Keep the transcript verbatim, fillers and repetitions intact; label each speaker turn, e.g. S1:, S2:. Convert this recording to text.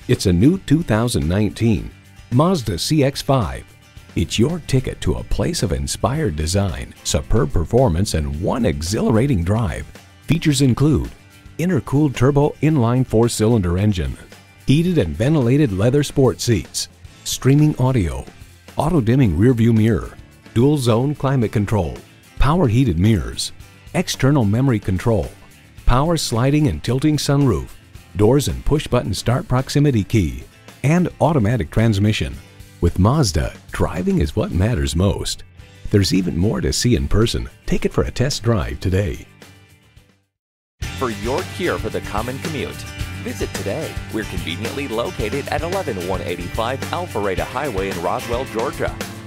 S1: It's a new two thousand nineteen Mazda C X five. It's your ticket to a place of inspired design, superb performance, and one exhilarating drive. Features include intercooled turbo inline four-cylinder engine, heated and ventilated leather sport seats, streaming audio, auto-dimming rearview mirror, dual-zone climate control, power heated mirrors, external memory control, power sliding and tilting sunroof, doors and push-button start proximity key, and automatic transmission. With Mazda, driving is what matters most. There's even more to see in person. Take it for a test drive today.
S2: For your cure for the common commute, visit today. We're conveniently located at eleven one eighty-five Alpharetta Highway in Roswell, Georgia.